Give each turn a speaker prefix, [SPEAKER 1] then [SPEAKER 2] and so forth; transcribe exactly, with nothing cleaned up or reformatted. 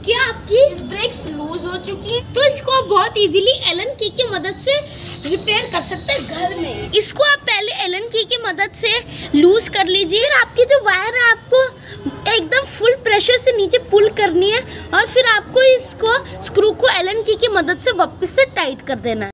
[SPEAKER 1] क्या आपकी breaks loose हो चुकी है तो इसको बहुत इजीली एलन की की मदद से रिपेयर कर सकते हैं घर में। इसको आप पहले एलन की की मदद से लूज कर लीजिए। फिर आपकी जो वायर है आपको एकदम फुल प्रेशर से नीचे पुल करनी है और फिर आपको इसको स्क्रू को एलन की की मदद से वापस से टाइट कर देना है।